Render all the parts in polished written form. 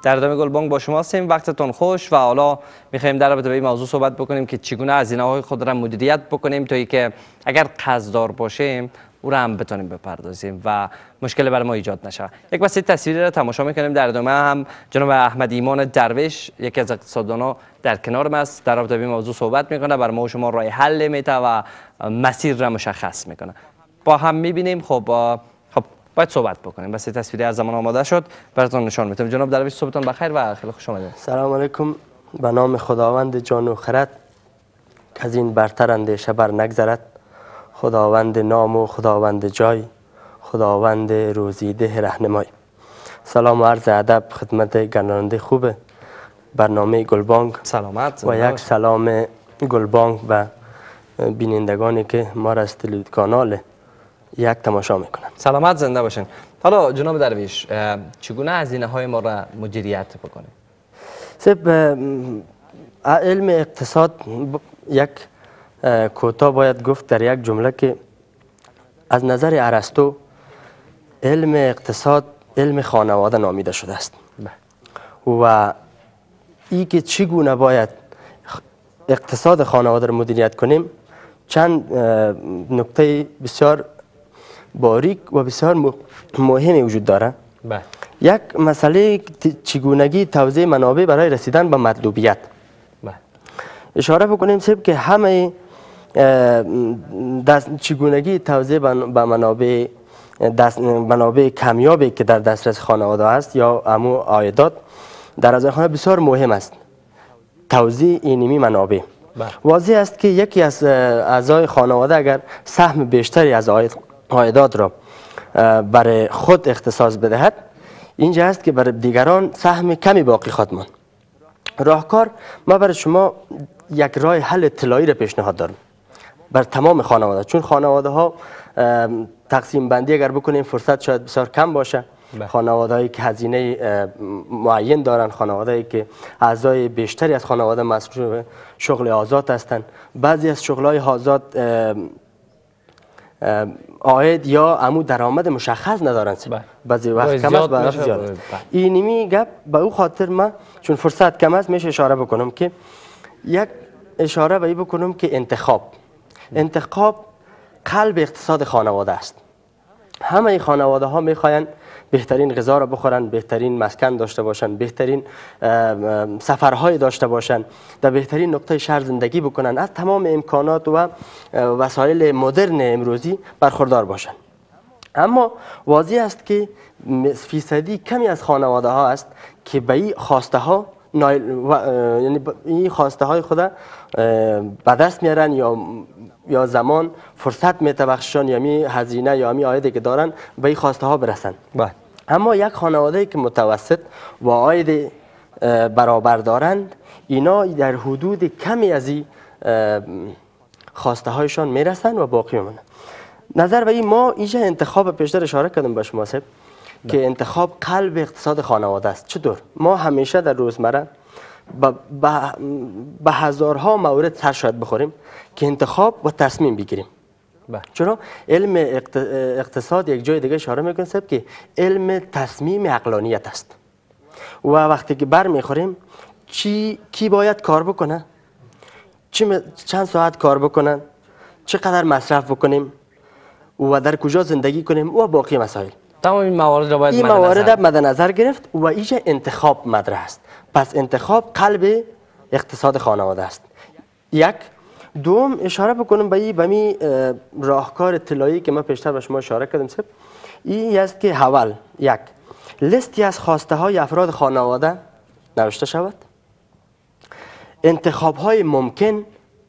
در ادامه گلبانگ با شما هستیم. وقتتون خوش و حالا می‌خوایم در رابطه با این موضوع صحبت بکنیم که چگونه هزینه‌های خود را مدیریت بکنیم تا اینکه اگر قرضدار باشیم او را هم بتونیم بپردازیم و مشکل برای ما ایجاد نشه. یک بسیط تصویری را تماشا می‌کنیم. در ادامه هم جناب احمد ایمان درویش یکی از اقتصاددانان در کنار ما است، در رابطه با این موضوع صحبت می‌کنه، برای ما و شما راه حل میده و مسیر را مشخص می‌کنه. با هم می‌بینیم. خب باید صحبت بکنیم. بس تصویری از زمان آماده شد براتون نشان میدم. جناب درویش صبحتون بخیر و خیلی خوش آمدید. سلام علیکم. به نام خداوند جان و خرد که از این برتر اندیشه بر نگذرد، خداوند نام و خداوند جای، خداوند روزیده رهنمای. سلام و عرض ادب خدمت گرداننده خوب برنامه گلبانگ. سلامت و یک سلام گلبانگ و بینندگانی که ما را از تلویزیون کانال یک تماشا میکنن. سلامت زنده باشین. حالا جناب درویش چگونه هزینه‌های ما را مدیریت بکنیم؟ علم اقتصاد یک کوتاه باید گفت در یک جمله که از نظر ارسطو علم اقتصاد علم خانواده نامیده شده است و ای که چگونه باید اقتصاد خانواده را مدیریت کنیم چند نکته بسیار باریک و بسیار مهمی وجود داره. یک مسئله چگونگی توزیع منابع برای رسیدن به مطلوبیت. اشاره بکنیم که همه چگونگی توزیع به منابع کمیابی که در دسترس خانواده است یا امو عایدات در از خانه بسیار مهم است. توزیع اینمی منابع واضح است که یکی از اعضای خانواده اگر سهم بیشتری از عایدات را برای خود اختصاص بدهد، اینجا است که برای دیگران سهم کمی باقی خواهد ماند. راهکار ما برای شما یک راه حل طلایی را پیشنهاد دارم بر تمام خانواده، چون خانواده ها تقسیم بندی اگر بکنیم فرصت شاید بسیار کم باشه. خانواده هایی که هزینه معین دارن، خانواده هایی که اعضای بیشتری از خانواده مسئول شغل آزاد هستند، بعضی از شغل های آزاد عاید یا عمو درآمد مشخص ندارند، بعضی وقت کم است بعضی زیاد است. اینمی گپ به او خاطر ما چون فرصت کم است میشه اشاره بکنم که یک اشاره به این بکنم که انتخاب قلب اقتصاد خانواده است. همه خانواده ها میخواین بهترین غذا را بخورن، بهترین مسکن داشته باشن، بهترین سفرهای داشته باشن، در بهترین نقطه شهر زندگی بکنن، از تمام امکانات و وسایل مدرن امروزی برخوردار باشن. اما واضح است که فیصدی کمی از خانواده ها است که به این خواسته ها یعنی این خواسته های خود به دست میارن یا زمان فرصت میتبخشن یا می هزینه یا می عایدی که دارن به این خواسته ها برسن. اما یک خانواده که متوسط و عاید برابر دارند، اینا در حدود کمی از این خواسته هایشان میرسن و باقی میمونن. نظر به این ما اینجا انتخاب پیشتر اشاره کردم به شما صاحب که انتخاب قلب اقتصاد خانواده است. چطور؟ ما همیشه در روزمره به هزارها مورد سر شاید بخوریم که انتخاب و تصمیم بگیریم. چرا؟ علم اقتصاد یک جای دیگه اشاره میکنه صاحب که علم تصمیم عقلانیت است و وقتی که بر میخوریم کی باید کار بکنه، چند ساعت کار بکنن، چقدر مصرف بکنیم و در کجا زندگی کنیم و باقی مسائل، تمام این موارد را باید مد نظر گرفت و اینجا انتخاب مطرح است. پس انتخاب قلب اقتصاد خانواده است. یک دوم اشاره بکنم به می راهکار طلایی که ما پیشتر به شما اشاره کردم صاحب، این است که اول یک لیستی از خواسته های افراد خانواده نوشته شود، انتخاب های ممکن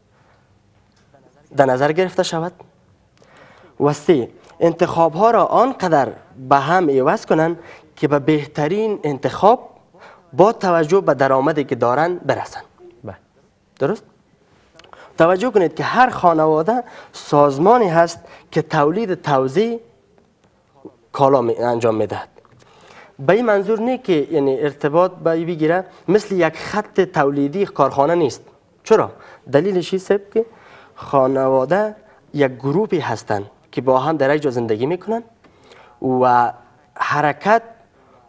در نظر گرفته شود و سه انتخاب ها را آنقدر به هم عوض کنند که به بهترین انتخاب با توجه به درآمدی که دارن برسن. درست؟ توجه کنید که هر خانواده سازمانی هست که تولید توزیع کالا انجام میدهد. به این منظور نه که یعنی ارتباط به بگیره مثل یک خط تولیدی کارخانه نیست. چرا؟ دلیلش است که خانواده یک گروهی هستند که با هم در یک جا زندگی میکنن و حرکت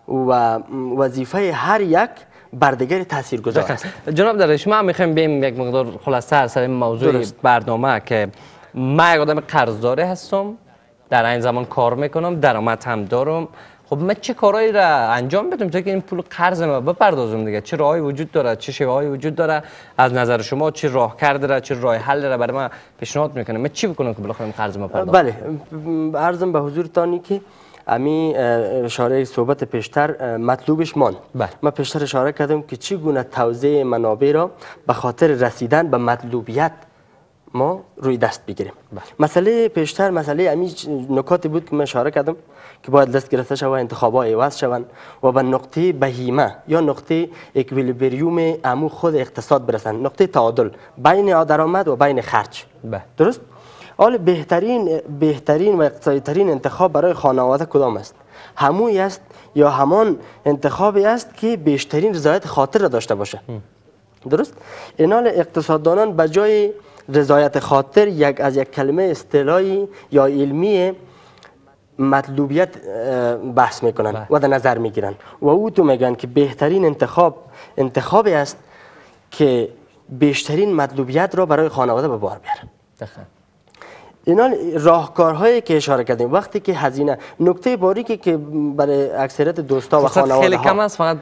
و وظیفه هر یک بر دیگر تاثیرگذار است. جناب درویش، ما میخوایم بیم یک مقدار خلاصه سر موضوع برنامه که من یک آدم قرضدار هستم، در این زمان کار میکنم، درآمد هم دارم. خب من چه کارهایی را انجام بدم تا که این پول قرض ما بپردازم دیگه؟ چه راهی وجود داره، چه شیوه‌ای وجود داره؟ از نظر شما چه راه کرده، چه راه حل را برای من پیشنهاد میکنه؟ من چی بکنم که بالاخره قرض ما بپردازم؟ بله، عرضم به حضورتانی که امی اشاره صحبت پیشتر مطلوبش مان. من پیشتر اشاره کردم که چگونه توزیع منابع را به خاطر رسیدن به مطلوبیت ما روی دست بگیریم. مسئله پیشتر مسئله امی نکاتی بود که من اشاره کردم که باید دست گرفته شود، انتخابات عوض شوند و به نقطه بهیمه یا نقطه اکویلیبریوم امو خود اقتصاد برسند، نقطه تعادل بین درآمد و بین خرج. درست؟ حال بهترین و اقتصادی ترین انتخاب برای خانواده کدام است؟ هموی است یا همان انتخابی است که بیشترین رضایت خاطر را داشته باشه. درست؟ اینال اقتصاددانان به جای رضایت خاطر از یک کلمه اصطلاحی یا علمی مطلوبیت بحث میکنن و در نظر میگیرن و او تو میگن که بهترین انتخابی است که بیشترین مطلوبیت را برای خانواده به بار بیاره. اینا راهکارهایی که اشاره کردیم. وقتی که هزینه نکته باریکی که برای اکثریت دوستا و خانواده خیلی کم است، فقط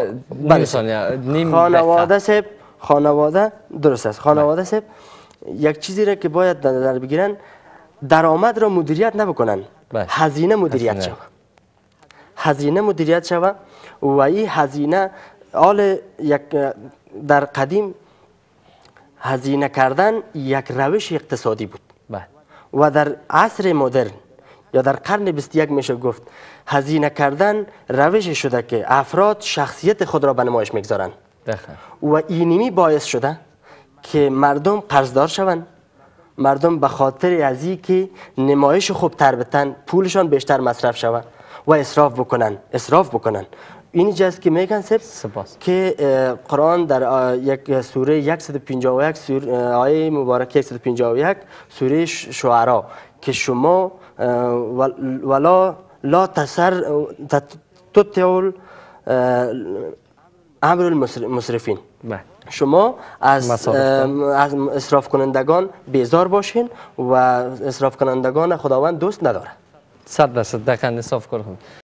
خانواده درست است. خانواده سب یک چیزی را که باید در نظر بگیرن، درآمد را مدیریت نبکنن، هزینه مدیریت شود. هزینه مدیریت شود و این هزینه در قدیم هزینه کردن یک روش اقتصادی بود و در عصر مدرن یا در قرن 21 میشه گفت هزینه کردن روشی شده که افراد شخصیت خود را به نمایش میگذارند و اینمی باعث شده که مردم قرضدار شوند. مردم به خاطر از این که نمایش خوب تر بتن پولشان بیشتر مصرف شود و اسراف بکنن. این جاست که میگن که قرآن در یک سوره 151 آیه مبارکه 151 سوره شعرا که شما ولا لا تطیعوا امر المسرفین، شما از اسراف کنندگان بیزار باشین و اسراف کنندگان خداوند دوست نداره. 100% دقیقاً انصاف کنید.